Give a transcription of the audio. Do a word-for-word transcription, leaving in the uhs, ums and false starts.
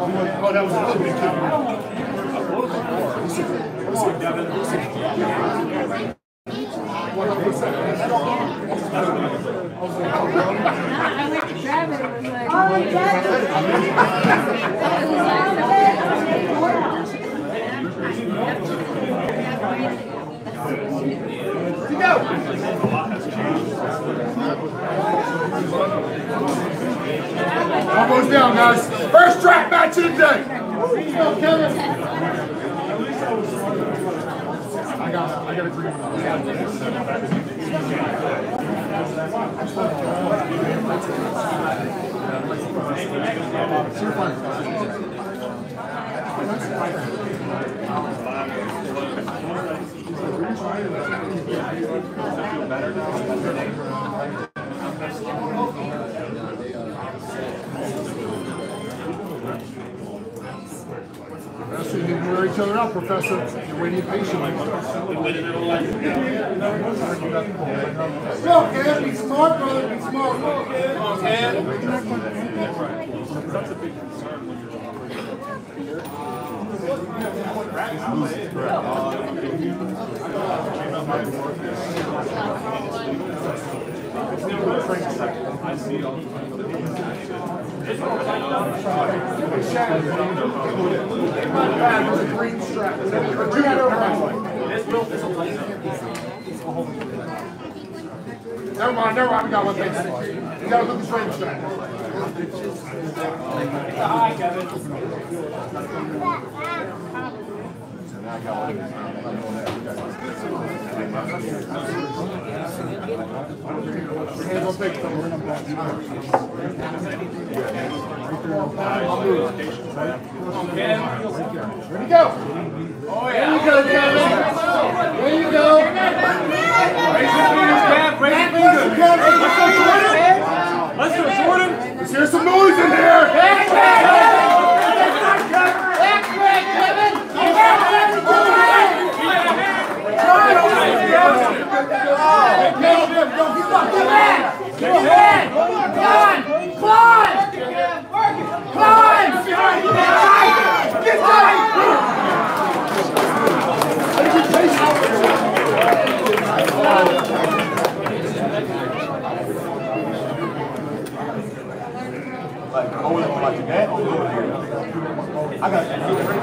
Oh, that was another big kick. Almost down, guys. First track match of the day. Let's go, Kevin. I got it. I got a green one. Professor, you need to wear each other out, Professor. You're waiting patiently. Go, Ken. Be smart, brother. Be smart. Come on, Ken. That's a big concern when you're I see all the green strap. Never mind, never mind, we got one thing. You gotta look at the straight strap. Hi, Kevin. Hands on big stuff. Ready to go. Oh, yeah. There you go, Kevin. There you go. Raise your fingers, Kev. Raise your fingers. Let's go, Jordan. Let's go, Jordan. Let's hear some noise in here. That's right, Kevin. Get your head! Climb! Climb! Climb! Get tight! Like, hold it like that. I got it.